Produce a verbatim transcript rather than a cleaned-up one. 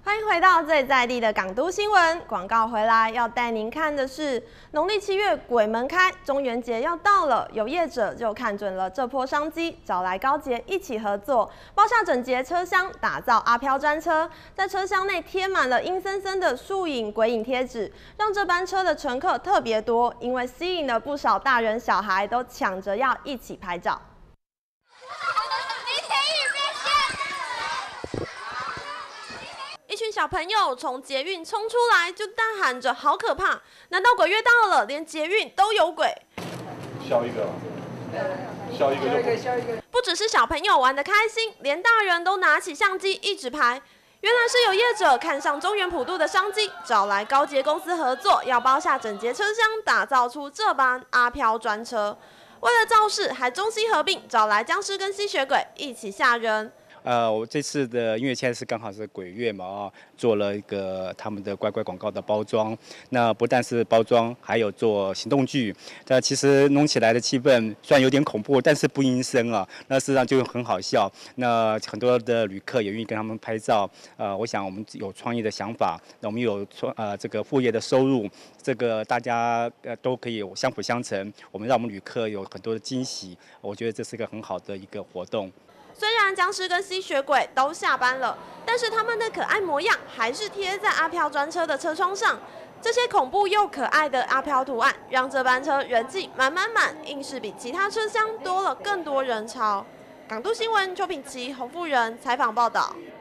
欢迎回到最在地的港都新闻。广告回来要带您看的是，农历七月鬼门开，中元节要到了，有业者就看准了这波商机，找来高捷一起合作，包下整节车厢，打造阿飘专车，在车厢内贴满了阴森森的树影、鬼影贴纸，让这班车的乘客特别多，因为吸引了不少大人小孩都抢着要一起拍照。 一群小朋友从捷运冲出来，就大喊着“好可怕！难道鬼月到了，连捷运都有鬼？” 笑一个，笑一个就笑一个。 不只是小朋友玩得开心，连大人都拿起相机一直拍。原来是有业者看上中原普渡的商机，找来高捷公司合作，要包下整节车厢，打造出这班阿飘专车。为了造势，还中西合并，找来僵尸跟吸血鬼一起吓人。 呃，我这次的因为现在是刚好是鬼月嘛啊，做了一个他们的乖乖广告的包装。那不但是包装，还有做行动剧。那其实弄起来的气氛虽然有点恐怖，但是不阴森啊。那事实上就很好笑。那很多的旅客也愿意跟他们拍照。呃，我想我们有创意的想法，我们有创呃这个副业的收入，这个大家呃都可以相辅相成。我们让我们旅客有很多的惊喜，我觉得这是个很好的一个活动。 虽然僵尸跟吸血鬼都下班了，但是他们的可爱模样还是贴在阿飘专车的车窗上。这些恐怖又可爱的阿飘图案，让这班车人气满满满，硬是比其他车厢多了更多人潮。港都新闻邱品琪、洪富仁采访报道。